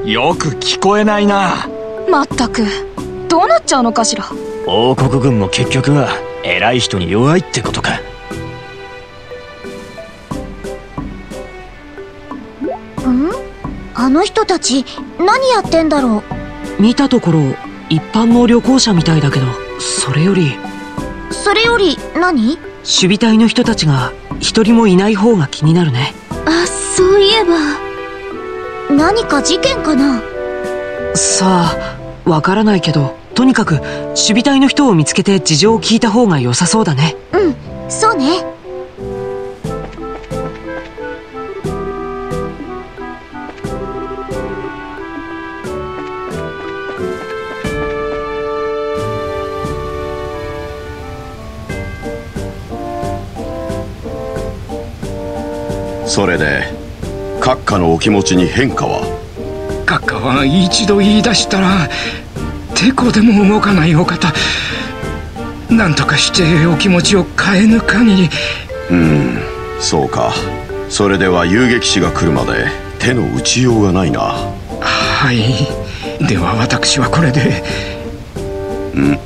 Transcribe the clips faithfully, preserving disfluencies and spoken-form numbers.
よく聞こえないな。 まったくどうなっちゃうのかしら。 王国軍も結局は偉い人に弱いってことか。 ん？あの人たち何やってんだろう。見たところ一般の旅行者みたいだけど、それよりそれより何？ 守備隊の人たちが一人もいない方が気になるね。 あ、そういえば何か事件かな。 さあ、わからないけど、とにかく守備隊の人を見つけて事情を聞いた方が良さそうだね。 うん、そうね。 それで閣下のお気持ちに変化は？ 閣下は一度言い出したらてこでも動かないお方。何とかしてお気持ちを変えぬ限り。 うーん、そうか。それでは遊撃士が来るまで手の打ちようがないな。 はい、では私はこれで。 ん？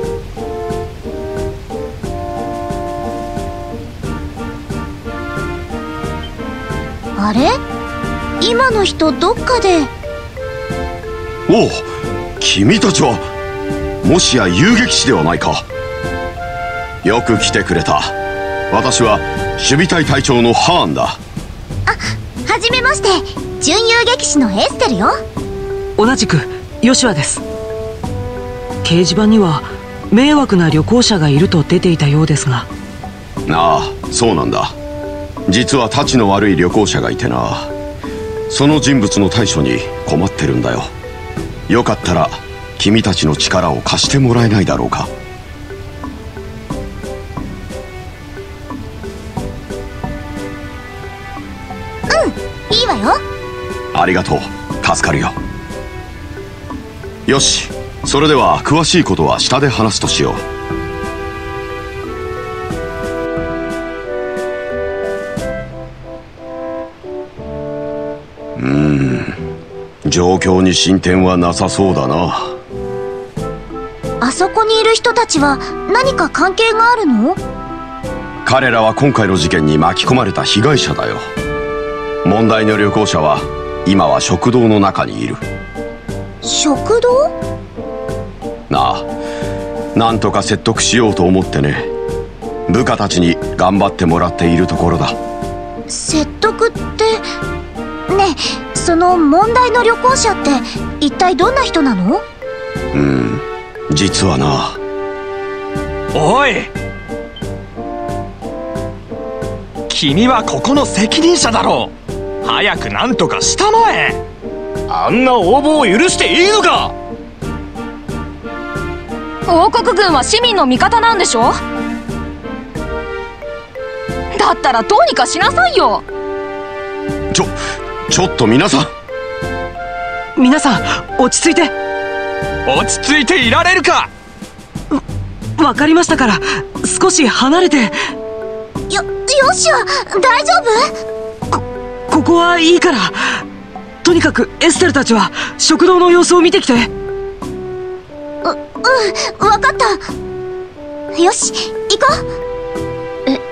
あれ？今の人どっかで。 おう、君たちはもしや遊撃士ではないか。よく来てくれた。私は守備隊隊長のハーンだ。 あ、はじめまして。準遊撃士のエステルよ。 同じくヨシュアです。掲示板には迷惑な旅行者がいると出ていたようですが。 ああ、そうなんだ。実はたちの悪い旅行者がいてな。その人物の対処に困ってるんだよ。よかったら君たちの力を貸してもらえないだろうか。 うん、いいわよ。 ありがとう、助かるよ。よし、それでは詳しいことは下で話すとしよう。うーん、状況に進展はなさそうだな。 あそこにいる人たちは何か関係があるの？ 彼らは今回の事件に巻き込まれた被害者だよ。問題の旅行者は今は食堂の中にいる。 食堂？ なあ、なんとか説得しようと思ってね。部下たちに頑張ってもらっているところだ。 説得って。ねえ、その問題の旅行者って一体どんな人なの？ うん、実はな。 おい、君はここの責任者だろう。早く何とかしたまえ。 あんな応募を許していいのか。 王国軍は市民の味方なんでしょ。だったらどうにかしなさいよ。 ちょちょっと皆さん皆さん落ち着いて。 落ち着いていられるか。 わかりましたから、少し離れて。よ、 よしは大丈夫？ こ、ここはいいから。とにかくエステルたちは食堂の様子を見てきて。う、 うん、わかった。よし、行こう。え、え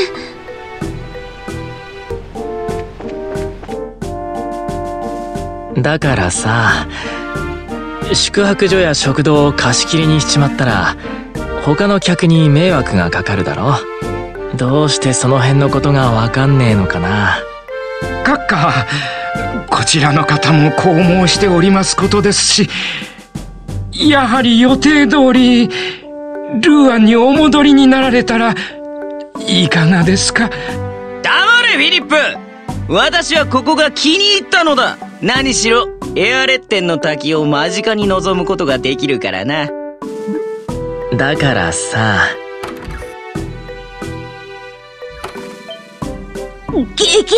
え。だからさ、宿泊所や食堂を貸し切りにしちまったら他の客に迷惑がかかるだろ。どうしてその辺のことがわかんねえのかな。 閣下、こちらの方もこう申しておりますことですし、やはり予定通りルーアンにお戻りになられたらいかがですか？ 黙れフィリップ。私はここが気に入ったのだ。何しろエアレッテンの滝を間近に望むことができるからな。 だからさ。 ゲゲ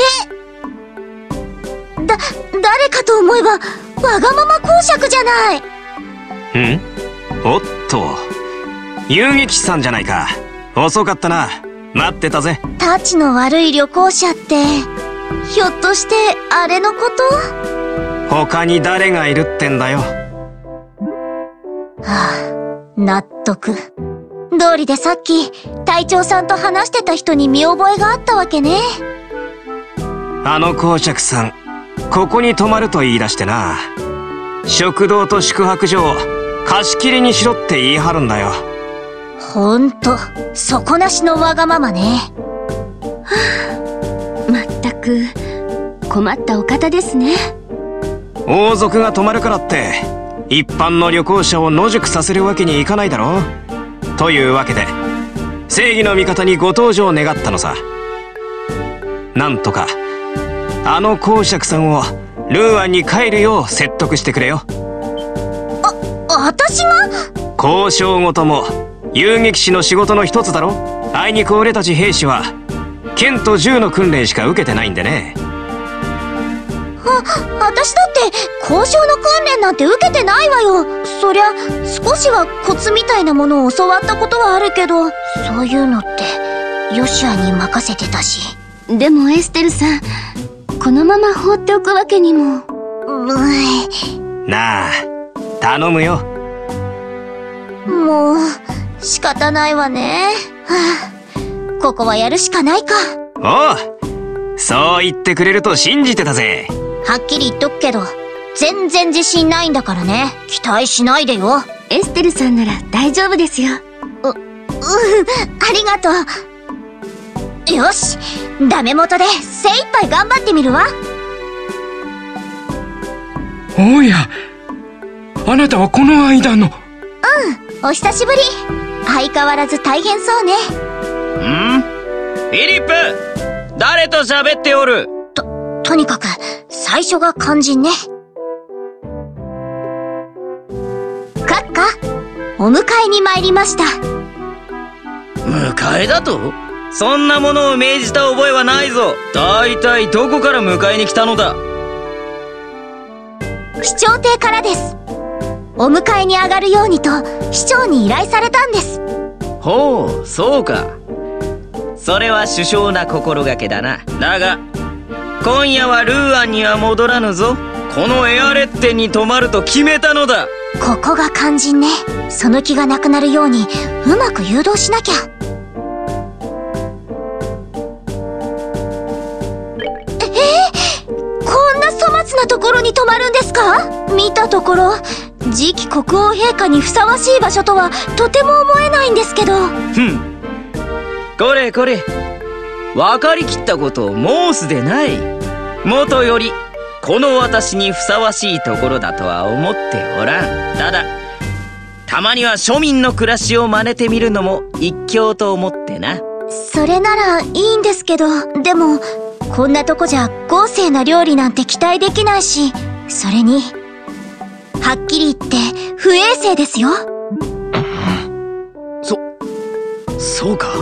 だ、誰かと思えばわがまま公爵じゃない。 ん？おっと、遊撃士さんじゃないか。遅かったな。待ってたぜ。 タチの悪い旅行者ってひょっとしてあれのこと？ 他に誰がいるってんだよ。 はあ、納得。道理でさっき隊長さんと話してた人に見覚えがあったわけね。 あの公爵さん、ここに泊まると言い出してな。食堂と宿泊所を貸し切りにしろって言い張るんだよ。 ほんと底なしのわがままね。 はあ、まったく困ったお方ですね。 王族が泊まるからって一般の旅行者を野宿させるわけにいかないだろう。というわけで正義の味方にご登場願ったのさ。なんとかあの公爵さんをルーアンに帰るよう説得してくれよ。 あ、私が？ 交渉ごとも遊撃士の仕事の一つだろ。あいにく俺たち兵士は剣と銃の訓練しか受けてないんでね。 あ、私だって交渉の訓練なんて受けてないわよ。そりゃ少しはコツみたいなものを教わったことはあるけど、そういうのってヨシュアに任せてたし。 でもエステルさん、このまま放っておくわけにも。 うなあ、頼むよ。 もう仕方ないわね。はあ、ここはやるしかないか。 おう、そう言ってくれると信じてたぜ。 はっきり言っとくけど全然自信ないんだからね。期待しないでよ。 エステルさんなら大丈夫ですよ。 う、うん、ありがとう。よし、ダメ元で精一杯頑張ってみるわ。 おや、あなたはこの間の。 うん、お久しぶり。相変わらず大変そうね。 ん？フィリップ、誰と喋っておる？ と、とにかく最初が肝心ね。閣下、お迎えに参りました。 迎えだと？そんなものを命じた覚えはないぞ。大体どこから迎えに来たのだ？ 市長邸からです。お迎えに上がるようにと市長に依頼されたんです。 ほう、そうか。それは殊勝な心がけだな。だが今夜はルーアンには戻らぬぞ。このエアレッテンに泊まると決めたのだ。 ここが肝心ね。その気がなくなるようにうまく誘導しなきゃ。なところに泊まるんですか？見たところ次期国王陛下にふさわしい場所とはとても思えないんですけど。 ふん、これこれ、分かりきったことを申すでない。もとよりこの私にふさわしいところだとは思っておらん。ただたまには庶民の暮らしを真似てみるのも一興と思ってな。 それならいいんですけど、でもこんなとこじゃ豪勢な料理なんて期待できないし、それにはっきり言って不衛生ですよ。 そ、そうか。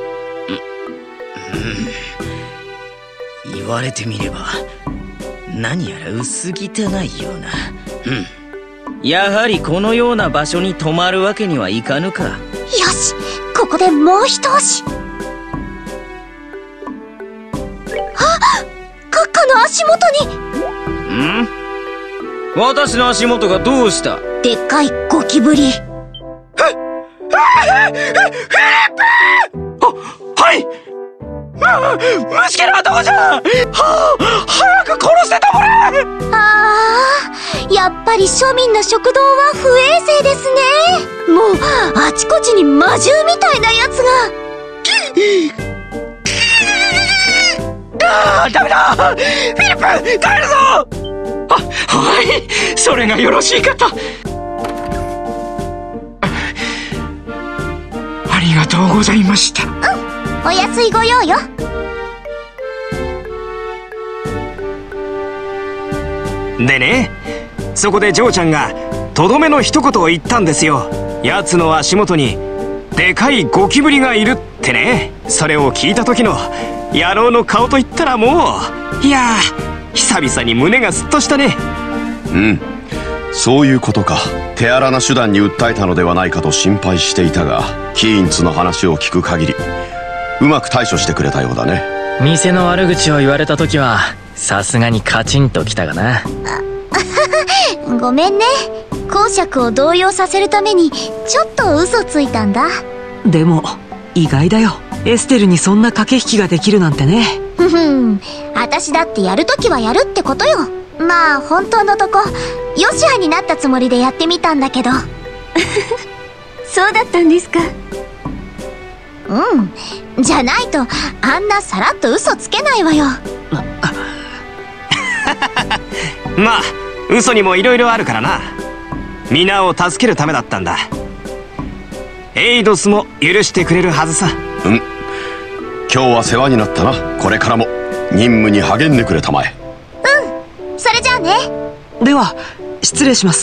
うん、言われてみれば何やら薄汚いような。うん、やはりこのような場所に泊まるわけにはいかぬか。よし、ここでもう一押し。閣下の足元に。 ん？私の足元がどうした？ でっかいゴキブリ。 フィリップ！あ、はい！虫けらはどこじゃ！はあ、早く殺してたもれ！ あー、やっぱり庶民の食堂は不衛生ですね。もうあちこちに魔獣みたいなやつが。 ああ、ダメだ！フィリップ、帰るぞ！あ、はい、それがよろしいかと。 ありがとうございました。 うん、お安いご用よ。 でね、そこでジョーちゃんがとどめの一言を言ったんですよ。奴の足元にでかいゴキブリがいるってね。それを聞いた時の野郎の顔といったらもう、いやー、久々に胸がスッとしたね。 うん、そういうことか。手荒な手段に訴えたのではないかと心配していたが、キーンツの話を聞く限りうまく対処してくれたようだね。 店の悪口を言われた時はさすがにカチンときたがな。 ごめんね。公爵を動揺させるためにちょっと嘘ついたんだ。 でも意外だよ。エステルにそんな駆け引きができるなんてね。 ふふん、私だってやるときはやるってことよ。まあ本当のとこヨシアになったつもりでやってみたんだけど。 そうだったんですか。 うん、じゃないとあんなさらっと嘘つけないわよ。 まあ嘘にもいろいろあるからな。皆を助けるためだったんだ。エイドスも許してくれるはずさ。 うん、今日は世話になったな。これからも任務に励んでくれたまえ。 うん、それじゃあね。 では失礼します。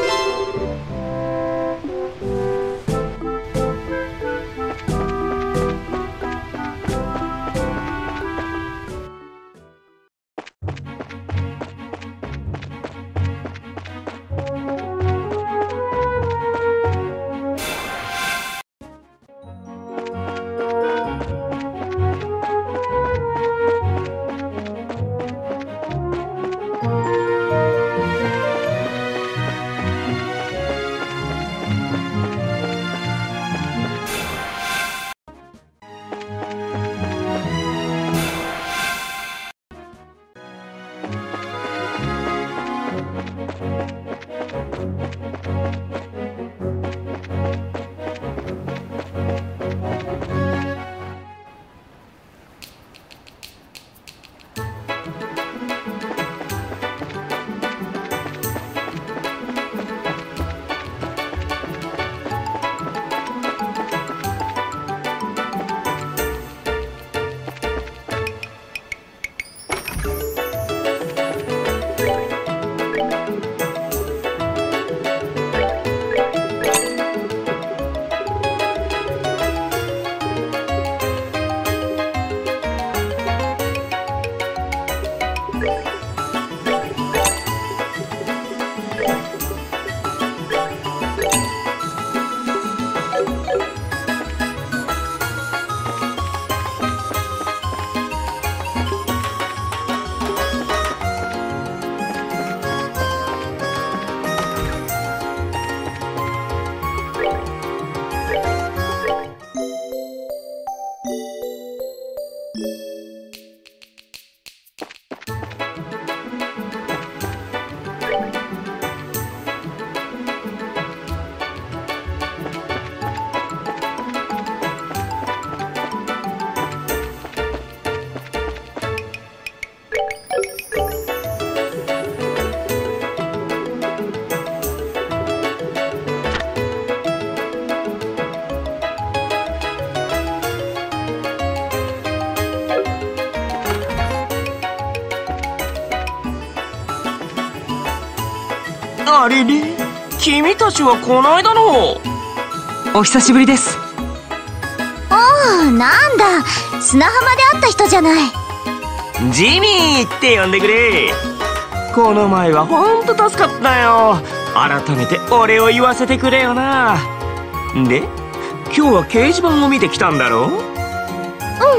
あれれ、君たちはこないだの。 お久しぶりです。 おお、なんだ、砂浜で会った人じゃない。 ジミーって呼んでくれ。この前はほんと助かったよ。改めてお礼を言わせてくれよな。で、今日は掲示板を見てきたんだろう？ うん、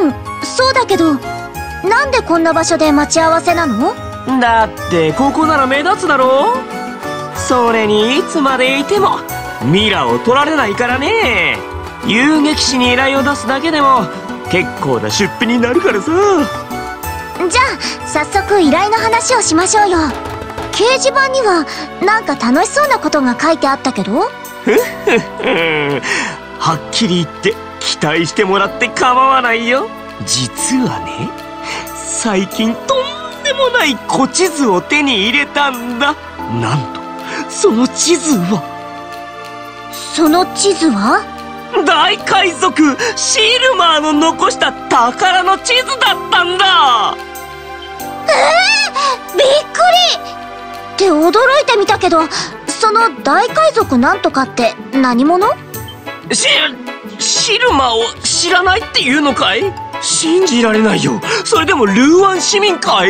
そうだけど、なんでこんな場所で待ち合わせなの？ だってここなら目立つだろ。それにいつまでいてもミラを取られないからね。遊撃士に依頼を出すだけでも結構な出費になるからさ。 じゃあ早速依頼の話をしましょうよ。掲示板にはなんか楽しそうなことが書いてあったけど。 ふっふっふはっきり言って期待してもらって構わないよ。実はね、最近とんでもない古地図を手に入れたんだ。なんとその地図はその地図は大海賊シールマーの残した宝の地図だったんだ。 えー、びっくりって驚いてみたけど、その大海賊なんとかって何者？ シシルマーを知らないっていうのかい？信じられないよ。それでもルーアン市民かい？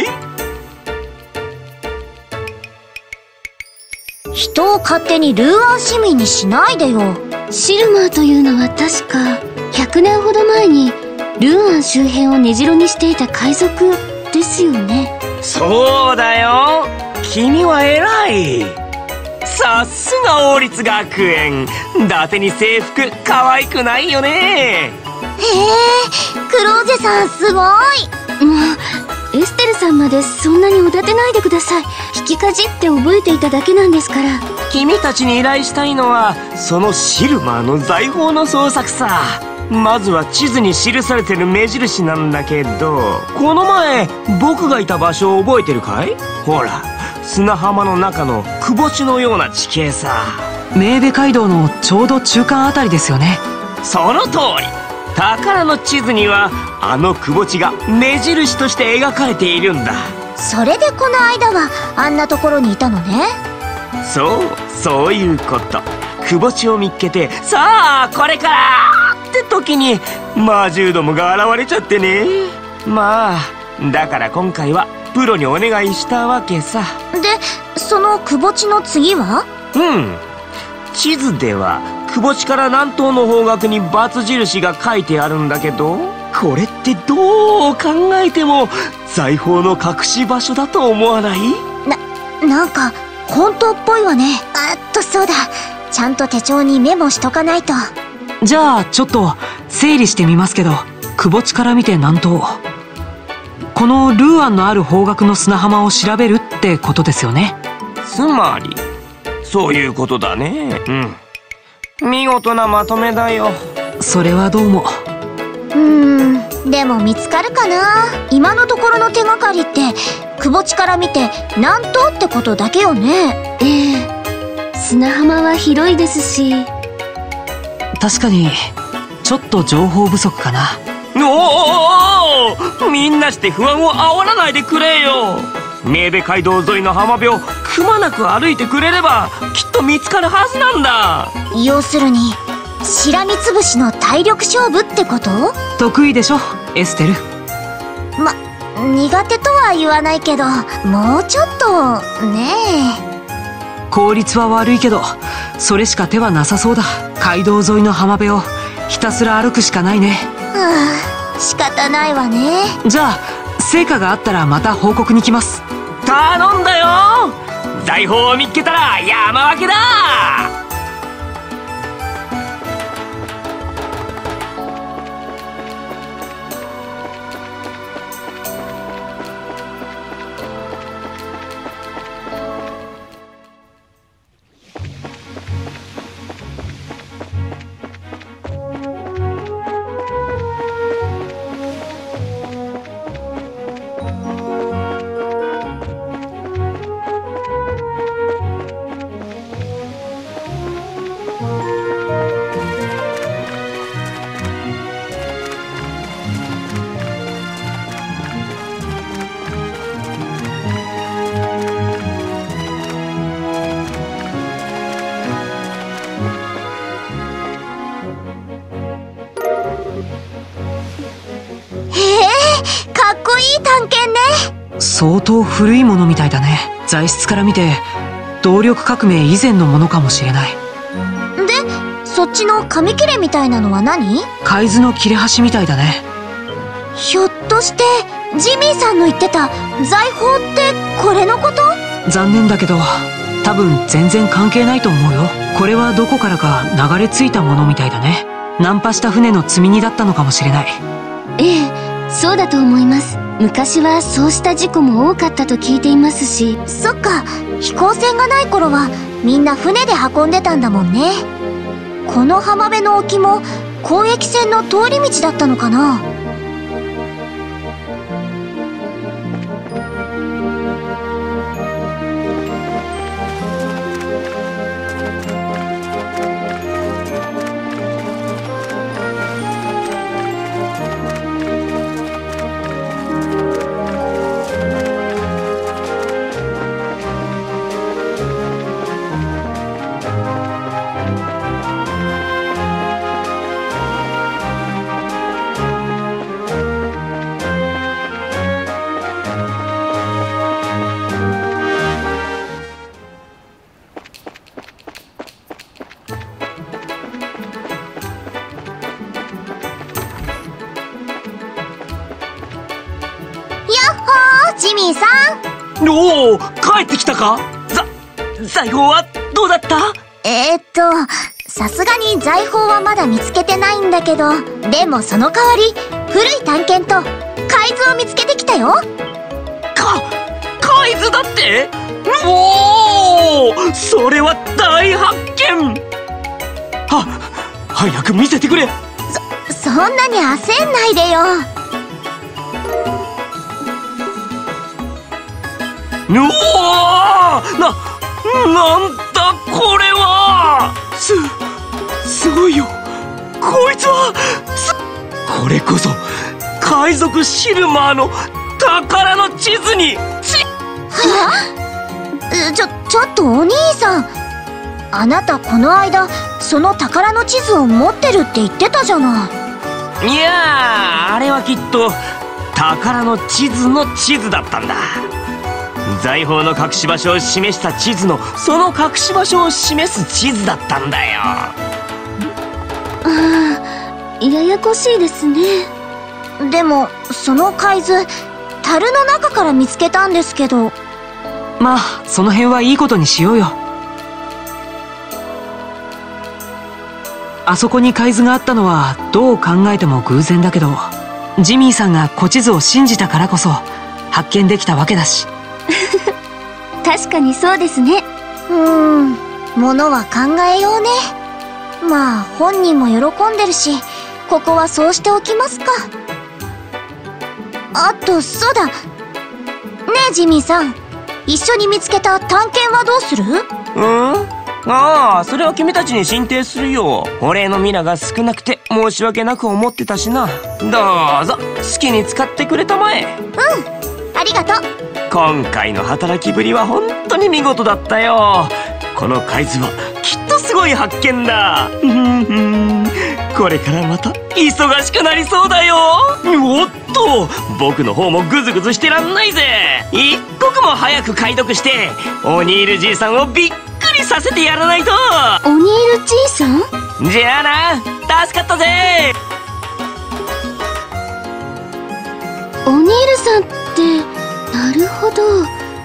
人を勝手にルーアン市民にしないでよ。 シルマーというのは確かひゃくねんほど前にルーアン周辺を根城にしていた海賊ですよね。 そうだよ。 君は偉い。さすが王立学園。伊達に制服可愛くないよね。 へえ、クローゼさんすごい。 もうエステルさんまでそんなにおだてないでください。引きかじって覚えていただけなんですから。 君たちに依頼したいのはそのシルバーの財宝の捜索さ。まずは地図に記されてる目印なんだけど、この前僕がいた場所を覚えてるかい？ほら、砂浜の中の窪地のような地形さ。 メーベ街道のちょうど中間あたりですよね。 その通り。宝の地図にはあの窪地が目印として描かれているんだ。 それでこの間はあんなところにいたのね。 そう、そういうこと。窪地を見っけて、さあこれからって時に魔獣どもが現れちゃってね。まあだから今回はプロにお願いしたわけさ。 で、その窪地の次は？ うん、地図では窪地から南東の方角に×印が書いてあるんだけど、これってどう考えても財宝の隠し場所だと思わない？ な、なんか本当っぽいわね。あっと、そうだ、ちゃんと手帳にメモしとかないと。 じゃあちょっと整理してみますけど、窪地から見て南東、このルーアンのある方角の砂浜を調べるってことですよね。 つまりそういうことだね。うん、見事なまとめだよ。 それはどうも。 うーん、でも見つかるかな。今のところの手がかりって窪地から見て南東ってことだけよね。 ええ、砂浜は広いですし。 確かにちょっと情報不足かな。 おお、みんなして不安を煽らないでくれよ。メーベ街道沿いの浜辺をくまなく歩いてくれればきっと見つかるはずなんだ。 要するにしらみつぶしの体力勝負ってこと？ 得意でしょエステル。 ま、苦手とは言わないけど、もうちょっとねえ。効率は悪いけどそれしか手はなさそうだ。街道沿いの浜辺をひたすら歩くしかないね。 はあ、仕方ないわね。 じゃあ成果があったらまた報告に来ます。 頼んだよ。財宝を見つけたら山分けだ。 相当古いものみたいだね。材質から見て動力革命以前のものかもしれない。 で、そっちの紙切れみたいなのは何？ 海図の切れ端みたいだね。 ひょっとしてジミーさんの言ってた財宝ってこれのこと？ 残念だけど多分全然関係ないと思うよ。これはどこからか流れ着いたものみたいだね。ナンパした船の積み荷だったのかもしれない。 ええ、そうだと思います。昔はそうした事故も多かったと聞いていますし。 そっか、飛行船がない頃はみんな船で運んでたんだもんね。この浜辺の沖も交易船の通り道だったのかな。ジミーさん、 おお、帰ってきたか。ざ財宝はどうだった？ えー、っとさすがに財宝はまだ見つけてないんだけど、でもその代わり古い探検と海図を見つけてきたよ。 か海図だって？おお、それは大発見。は早く見せてくれ。 そそんなに焦んないでよ。 うおー、な、なんだこれは。す、すごいよ。こいつは、す、これこそ海賊シルマーの宝の地図にち。 はあ？ちょ、ちょっとお兄さん。あなたこの間、その宝の地図を持ってるって言ってたじゃない。 いやー、あれはきっと宝の地図の地図だったんだ。財宝の隠し場所を示した地図のその隠し場所を示す地図だったんだよ。 ああ、ややこしいですね。 でもその海図、樽の中から見つけたんですけど。 まあその辺はいいことにしようよ。あそこに海図があったのはどう考えても偶然だけど、ジミーさんが古地図を信じたからこそ発見できたわけだし。 確かにそうですね。 うーん、ものは考えようね。まあ本人も喜んでるし、ここはそうしておきますか。あとそうだねえジミーさん、一緒に見つけた探検はどうする？ うん？ああ、それは君たちに進呈するよ。お礼のミラが少なくて申し訳なく思ってたしな。どうぞ好きに使ってくれたまえ。 うん、ありがとう。 今回の働きぶりは本当に見事だったよ。この海図はきっとすごい発見だ。これからまた忙しくなりそうだよ。おっと、僕の方もグズグズしてらんないぜ。一刻も早く解読してオニールじいさんをびっくりさせてやらないと。 オニールじいさん？ じゃあな、助かったぜ。 オニールさんって、なるほど。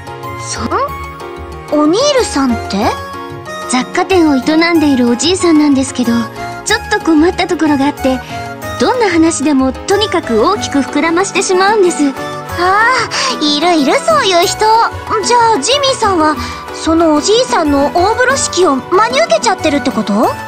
そん？オニールさんって？ 雑貨店を営んでいるおじいさんなんですけど、ちょっと困ったところがあって、どんな話でもとにかく大きく膨らましてしまうんです。 ああ、いるいるそういう人。じゃあジミーさんはそのおじいさんの大風呂敷を真に受けちゃってるってこと？ はい、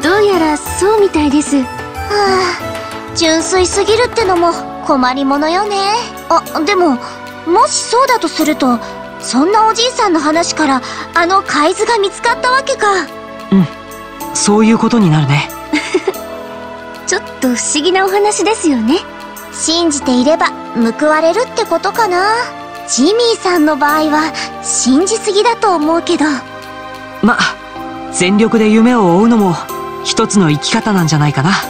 どうやらそうみたいです。 はあ、純粋すぎるってのも困りものよね。あ、でももしそうだとすると、そんなおじいさんの話からあの海図が見つかったわけか。 うん、そういうことになるね。 ちょっと不思議なお話ですよね。 信じていれば報われるってことかな。ジミーさんの場合は信じすぎだと思うけど。 まあ全力で夢を追うのも一つの生き方なんじゃないかな。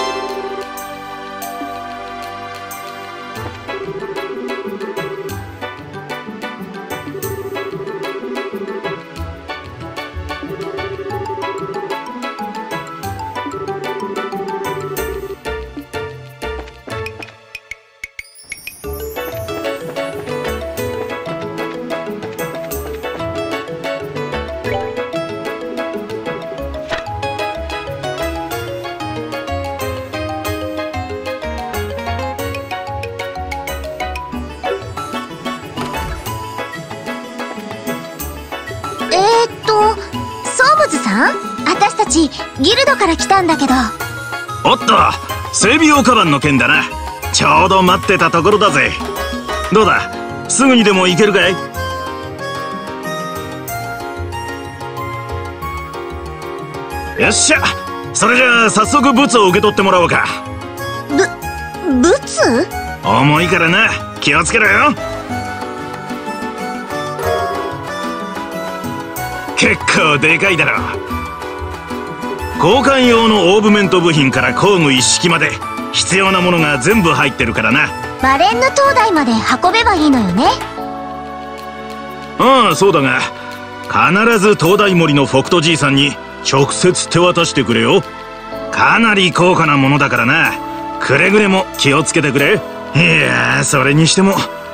私たちギルドから来たんだけど。 おっと、整備用カバンの件だな。ちょうど待ってたところだぜ。どうだ、すぐにでも行けるかい？よっしゃ、それじゃあ早速ブツを受け取ってもらおうか。 ぶ、ブツ？ 重いからな、気をつけろよ。結構でかいだろ。交換用のオーブメント部品から工具一式まで必要なものが全部入ってるからな。 バレンヌ灯台まで運べばいいのよね。 ああ、そうだが必ず灯台森のフォクトじいさんに直接手渡してくれよ。かなり高価なものだからな。くれぐれも気をつけてくれ。いやー、それにしても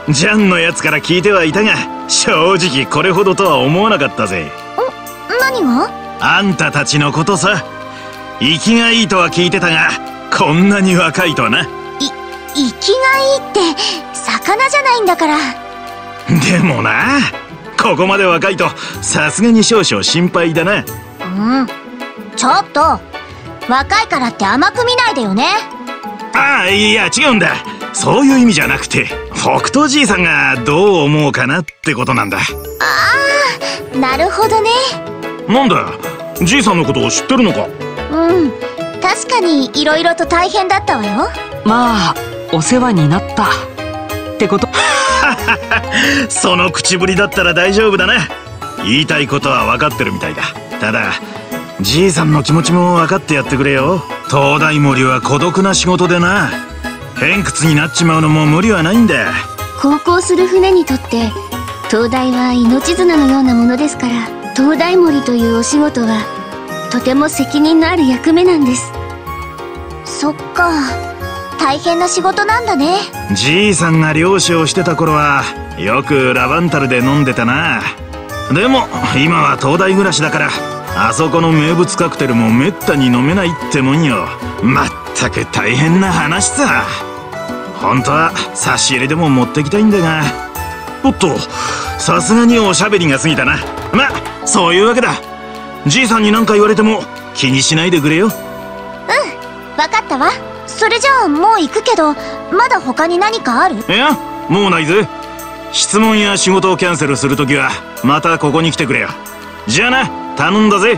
ジャンのやつから聞いてはいたが、正直これほどとは思わなかったぜ。 ん何が？ あんたたちのことさ。生きがいいとは聞いてたが、こんなに若いとはな。 い生きがいいって魚じゃないんだから。 でもな、ここまで若いとさすがに少々心配だな。 うんちょっと若いからって甘く見ないでよね。 ああ、いや違うんだ。そういう意味じゃなくて、北斗じいさんがどう思うかなってことなんだ。 ああ、なるほどね。 なんだ、じいさんのことを知ってるのか？ うん、確かに色々と大変だったわよ。 まあお世話になったってこと。 その口ぶりだったら大丈夫だな。言いたいことは分かってるみたいだ。ただじいさんの気持ちも分かってやってくれよ。灯台森は孤独な仕事でな、偏屈になっちまうのも無理はないんだ。 航行する船にとって灯台は命綱のようなものですから、灯台森というお仕事はとても責任のある役目なんです。 そっか、大変な仕事なんだね。 じいさんが漁師をしてた頃はよくラバンタルで飲んでたな。でも今は灯台暮らしだから、あそこの名物カクテルもめったに飲めないってもんよ。まったく大変な話さ。本当は差し入れでも持ってきたいんだが、おっと、さすがにおしゃべりが過ぎたな。まあそういうわけだ。じいさんに何か言われても気にしないでくれよ。 うん、分かったわ。それじゃあもう行くけど、まだ他に何かある？ いや、もうないぜ。質問や仕事をキャンセルするときはまたここに来てくれよ。じゃあな、頼んだぜ。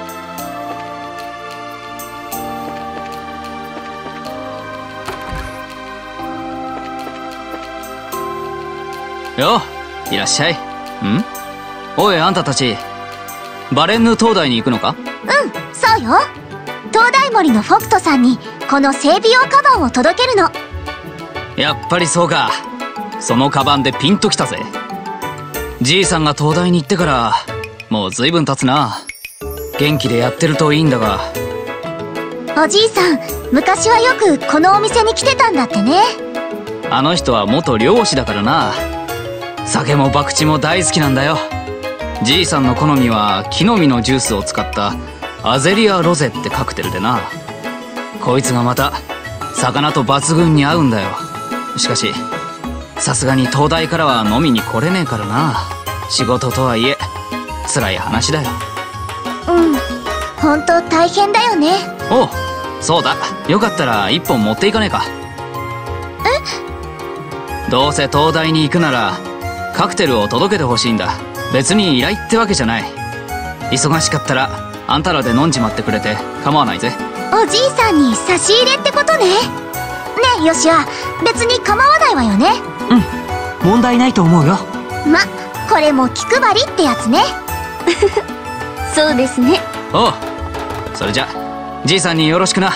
よう、いらっしゃい。ん？おい、あんたたちバレンヌ灯台に行くのか？ うん、そうよ。灯台森のフォクトさんにこの整備用カバンを届けるの。 やっぱりそうか。そのカバンでピンときたぜ。じいさんが灯台に行ってからもう随分経つな。元気でやってるといいんだが。 おじいさん、昔はよくこのお店に来てたんだってね。 あの人は元漁師だからな。酒も博打も大好きなんだよ。じいさんの好みは木の実のジュースを使ったアゼリアロゼってカクテルでな。こいつがまた魚と抜群に合うんだよ。しかしさすがに灯台からは飲みに来れねえからな。仕事とはいえ辛い話だよ。 うん、本当大変だよね。 おう、そうだ。よかったら一本持っていかねえか？え？どうせ灯台に行くならカクテルを届けてほしいんだ。別に依頼ってわけじゃない。忙しかったらあんたらで飲んじまってくれて構わないぜ。 おじいさんに差し入れってことね。ねえヨシア、別に構わないわよね？ うん、問題ないと思うよ。 ま、これも気配りってやつね。 そうですね。 おう、それじゃじいさんによろしくな。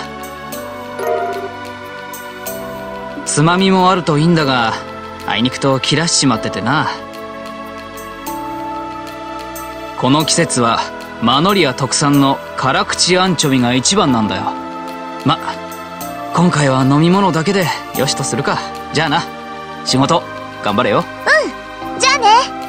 つまみもあるといいんだが、あいにくと切らしちまっててな。この季節はマノリア特産の辛口アンチョビが一番なんだよ。ま、今回は飲み物だけでよしとするか。じゃあな、仕事頑張れよ。 うん、じゃあね。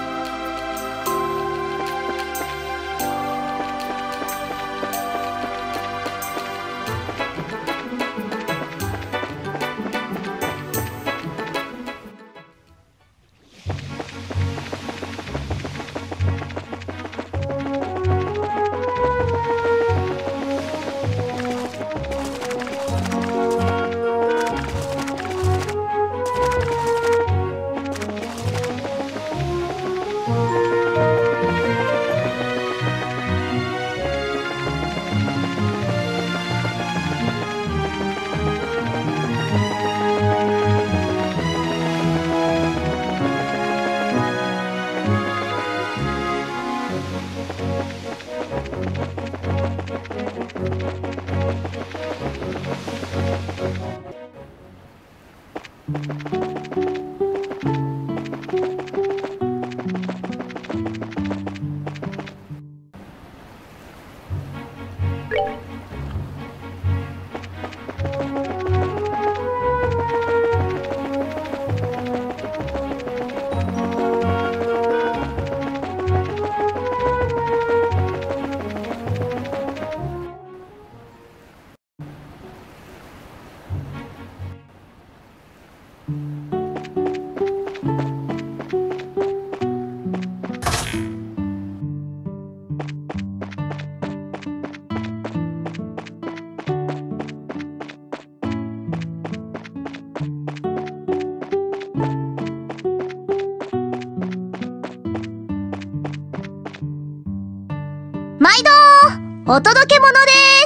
お届け物です。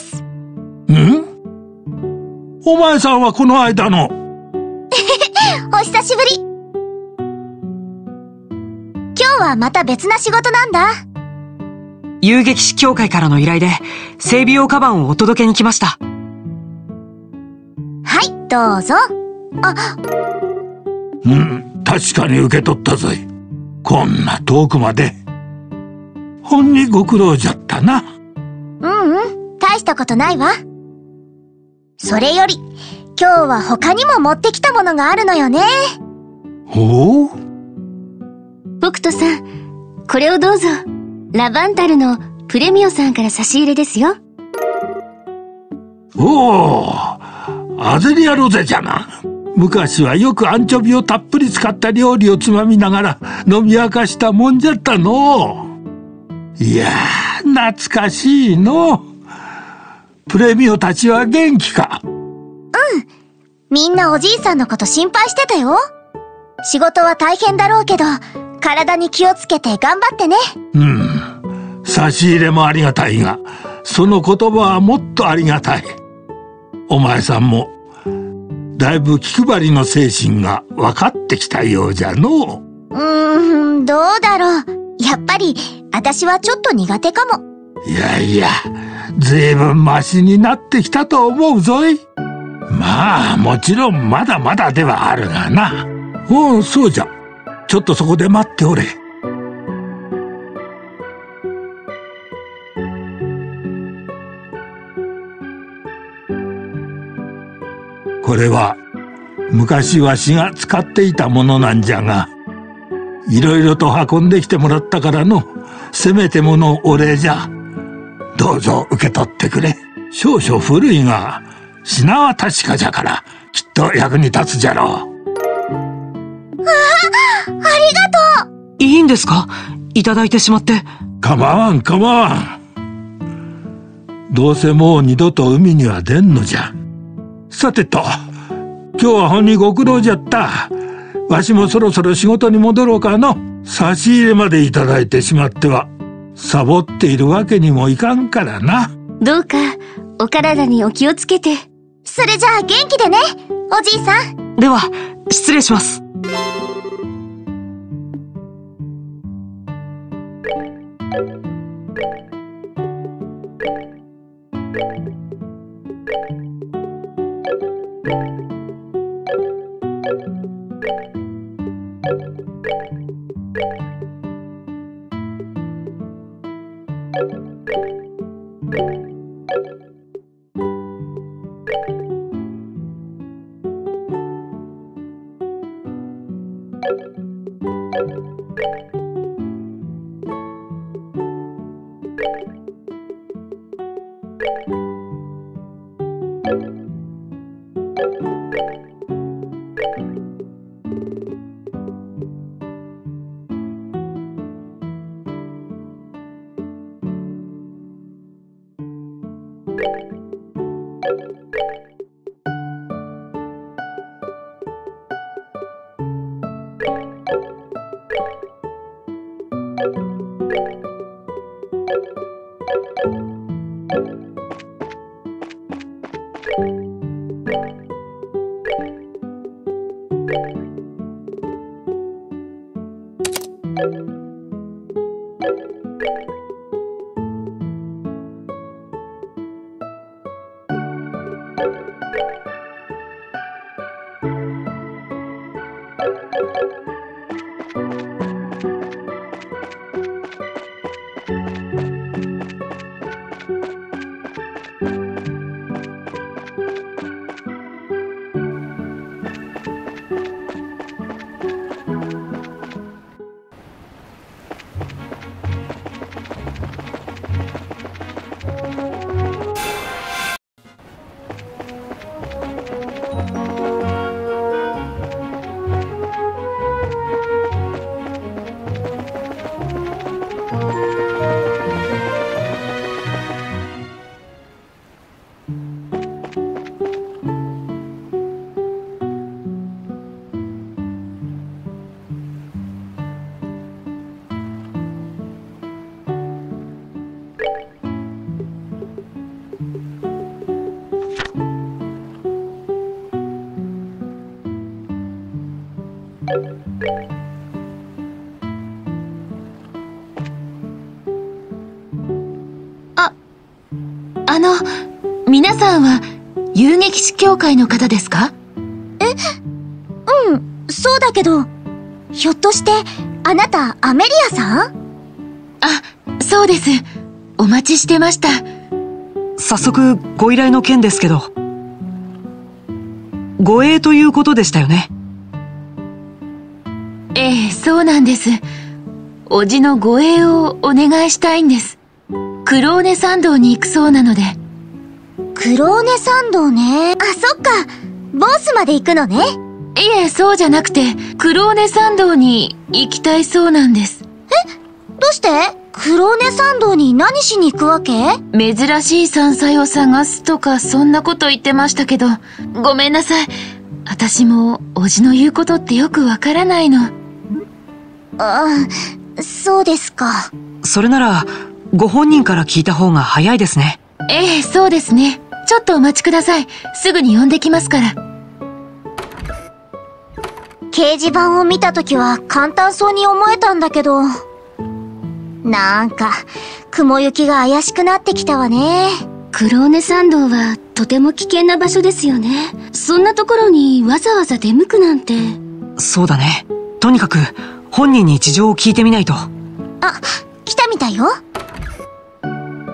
ん？お前さんはこの間の。 お久しぶり。今日はまた別な仕事なんだ。 遊撃士協会からの依頼で整備用カバンをお届けに来ました。 はい、どうぞ。あ、 うん、確かに受け取ったぞい。こんな遠くまで。ほんにご苦労じゃったな。 うんうん、大したことないわ。それより、今日は他にも持ってきたものがあるのよね。 ほう？ 北斗さん、これをどうぞ。ラバンタルのプレミオさんから差し入れですよ。 おお、アゼリアロゼじゃな。昔はよくアンチョビをたっぷり使った料理をつまみながら飲み明かしたもんじゃったの。いやー、懐かしいの。プレミオたちは元気か？ うん。みんなおじいさんのこと心配してたよ。仕事は大変だろうけど、体に気をつけて頑張ってね。 うん。差し入れもありがたいが、その言葉はもっとありがたい。お前さんも、だいぶ気配りの精神が分かってきたようじゃのう。 うーん、どうだろう。やっぱり、私はちょっと苦手かも。 いやいや、ずいぶんマシになってきたと思うぞい。まあ、もちろんまだまだではあるがな。おう、そうじゃ。ちょっとそこで待っておれ。これは昔わしが使っていたものなんじゃが、いろいろと運んできてもらったからのせめてものお礼じゃ。どうぞ受け取ってくれ。少々古いが品は確かじゃからきっと役に立つじゃろう。 ああ、ありがとう。 いいんですか？いただいてしまって。 構わん構わん。どうせもう二度と海には出んのじゃ。さてと、今日はほんにご苦労じゃった。わしもそろそろ仕事に戻ろうかの。差し入れまでいただいてしまってはサボっているわけにもいかんからな。 どうかお体にお気をつけて。 それじゃあ元気でね、おじいさん。 では失礼します。 遊撃士協会の方ですか？ え、うん、そうだけど、ひょっとしてあなたアメリアさん？ あ、そうです。お待ちしてました。 早速ご依頼の件ですけど、護衛ということでしたよね。 ええ、そうなんです。おじの護衛をお願いしたいんです。クローネ参道に行くそうなので。 クローネ参道ね。あ、そっか。ボースまで行くのね。 いえ、そうじゃなくて、クローネ参道に行きたいそうなんです。 え、どうして？クローネ参道に何しに行くわけ？ 珍しい山菜を探すとか、そんなこと言ってましたけど、ごめんなさい。私も、おじの言うことってよくわからないの。 ああ、そうですか。 それなら、ご本人から聞いた方が早いですね。 ええ、そうですね。ちょっとお待ちください。すぐに呼んできますから。 掲示板を見たときは簡単そうに思えたんだけど、なんか、雲行きが怪しくなってきたわね。 クローネ参道はとても危険な場所ですよね。そんなところにわざわざ出向くなんて。 そうだね。とにかく、本人に事情を聞いてみないと。 あ、来たみたいよ。あれ、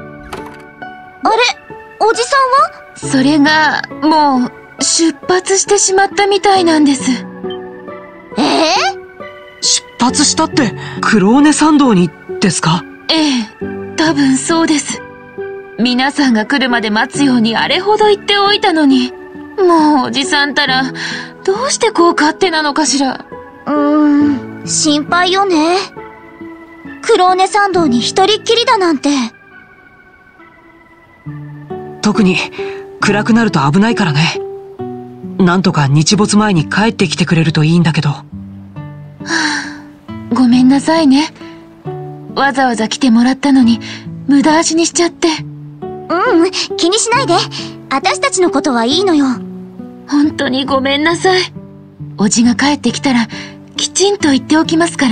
おじさんは？ それが、もう、出発してしまったみたいなんです。 ええ？ 出発したって、クローネ参道にですか？ ええ、多分そうです。皆さんが来るまで待つようにあれほど言っておいたのに、もうおじさんたら、どうしてこう勝手なのかしら。 うーん、心配よね。クローネ参道に一人っきりだなんて。 特に、暗くなると危ないからね。なんとか日没前に帰ってきてくれるといいんだけど。はあ、ごめんなさいね。わざわざ来てもらったのに、無駄足にしちゃって。 うん、気にしないで。私たちのことはいいのよ。 本当にごめんなさい。おじが帰ってきたら、きちんと言っておきますから。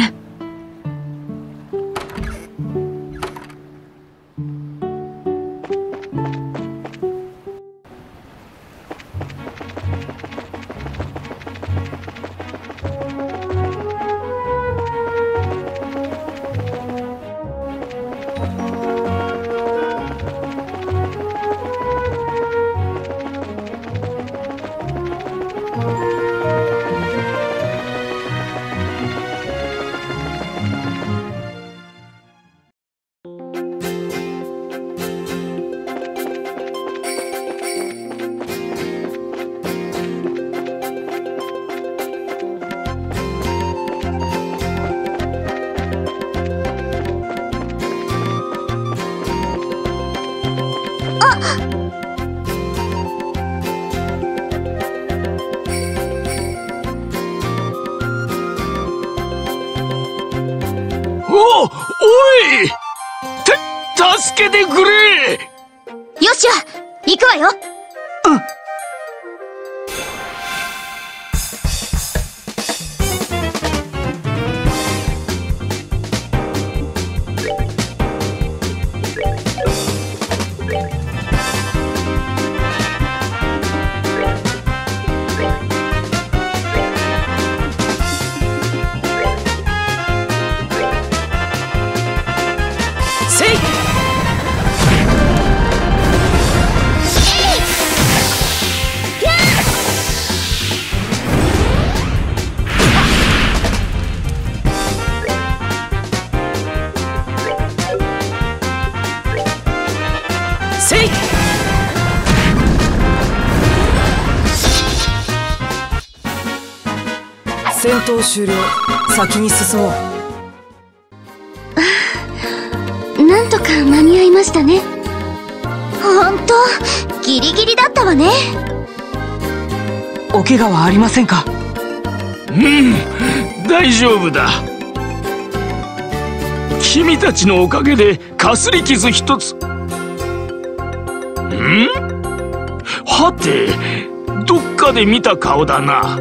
お、おい！た、助けてくれ！ よっしゃ、行くわよ。 うん。 戦闘終了。先に進もう。なんとか間に合いましたね。 ほんと、ギリギリだったわね。 お怪我はありませんか？ うん、大丈夫だ。君たちのおかげでかすり傷一つ。ん？はて、どっかで見た顔だな。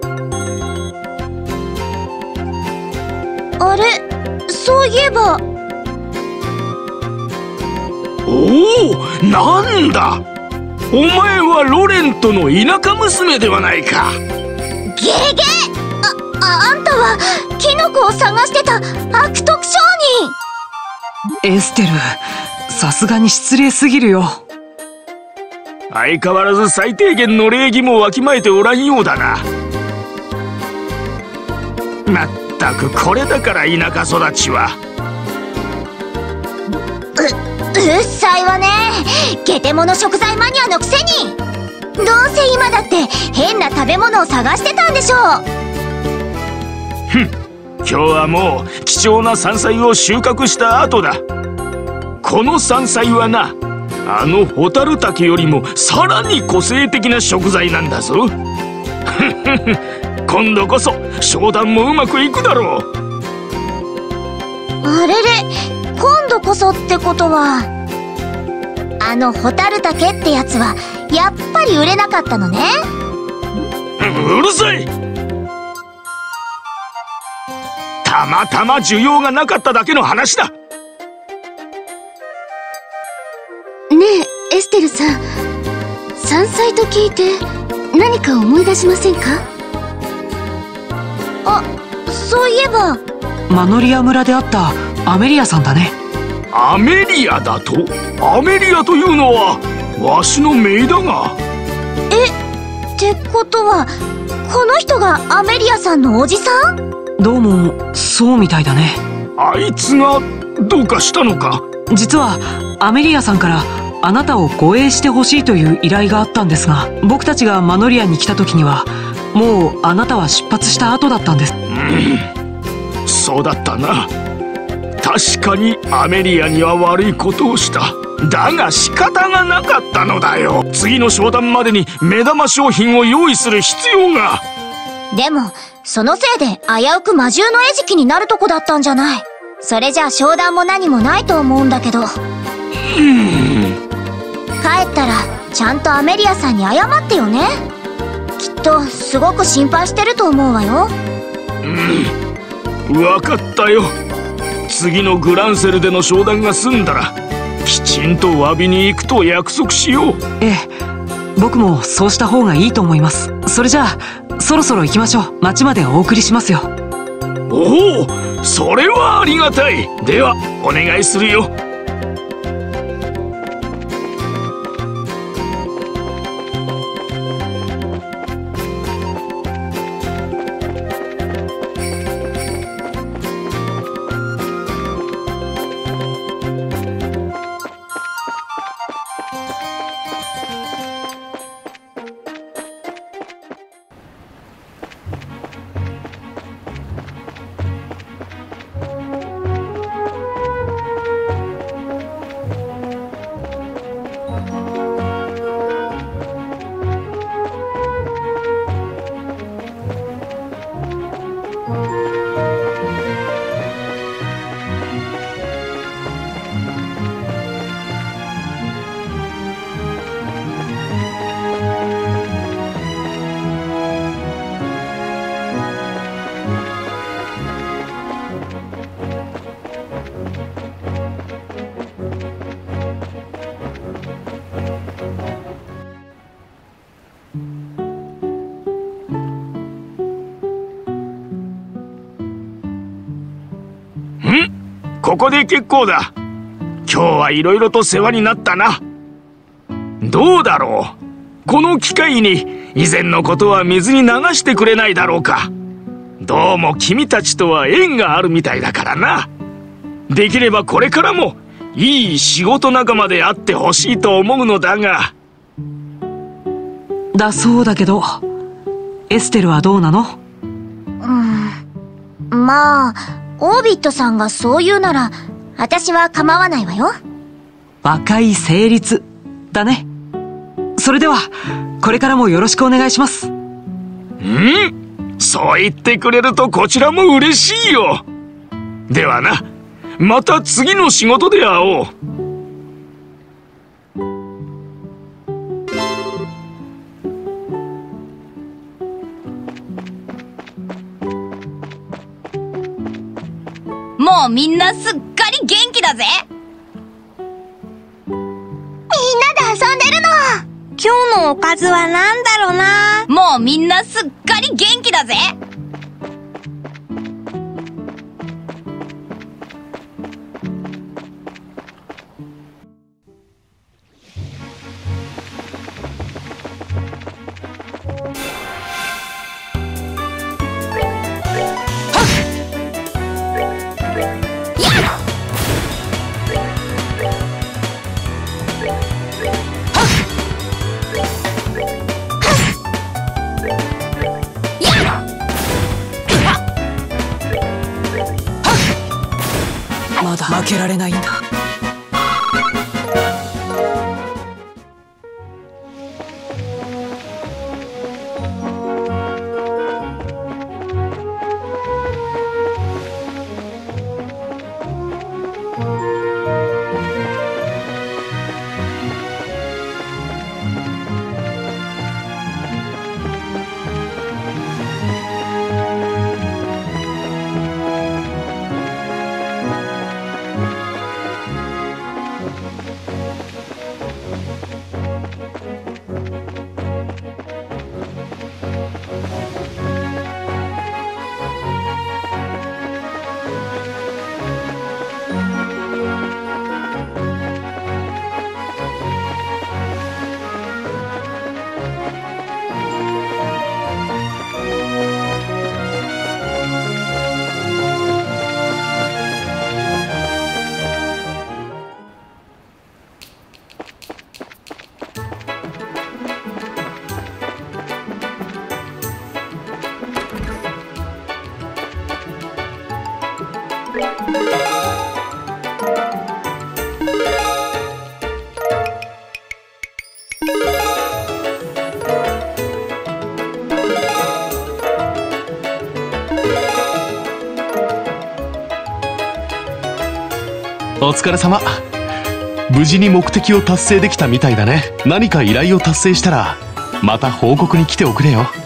あれ、そういえば。 おお、なんだ。 お前はロレントの田舎娘ではないか。 ゲゲあ、あ、あんたはキノコを探してた悪徳商エステル、さすがに失礼すぎるよ。 相変わらず最低限の礼儀もわきまえておらんようだな。まったくこれだから田舎育ちは。 う、うっさいわね。ゲテモノ食材マニアのくせに。どうせ今だって変な食べ物を探してたんでしょう。 ふん、今日はもう貴重な山菜を収穫した後だ。この山菜はな、あのホタルタケよりもさらに個性的な食材なんだぞ。今度こそ商談もうまくいくだろう。 あれれ、今度こそってことは、あのホタルタケってやつはやっぱり売れなかったのね。 うるさい。たまたま需要がなかっただけの話だ。 ねえエステルさん、山菜と聞いて何か思い出しませんか？ あ、そういえばマノリア村であったアメリアさんだね。 アメリアだと？アメリアというのはわしの姪だが。 え、ってことはこの人がアメリアさんのおじさん？ どうもそうみたいだね。 あいつがどうかしたのか？ 実はアメリアさんからあなたを護衛してほしいという依頼があったんですが、僕たちがマノリアに来た時にはもうあなたは出発した後だったんです。 うん、そうだったな。確かにアメリアには悪いことをした。だが仕方がなかったのだよ。次の商談までに目玉商品を用意する必要が。 でもそのせいで危うく魔獣の餌食になるとこだったんじゃない。それじゃあ商談も何もないと思うんだけど。うん、帰ったらちゃんとアメリアさんに謝ってよね。きっとすごく心配してると思うわよ。 うん、分かったよ。次のグランセルでの商談が済んだらきちんと詫びに行くと約束しよう。 ええ、僕もそうした方がいいと思います。それじゃあそろそろ行きましょう。町までお送りしますよ。 おお、それはありがたい。ではお願いするよ。ここで結構だ。今日はいろいろと世話になったな。どうだろう、この機会に以前のことは水に流してくれないだろうか。どうも君たちとは縁があるみたいだからな。できればこれからもいい仕事仲間であってほしいと思うのだが。 だそうだけど、エステルはどうなの？ うん、まあオービットさんがそう言うなら私は構わないわよ。 若い成立だね。それではこれからもよろしくお願いします。 うん、そう言ってくれるとこちらも嬉しいよ。ではな、また次の仕事で会おう。 もうみんなすっかり元気だぜ。 みんなで遊んでるの。今日おかずはなんだろうな。 もうみんなすっかり元気だぜ。 まだ負けられないんだ。 お疲れ様。無事に目的を達成できたみたいだね。何か依頼を達成したらまた報告に来ておくれよ。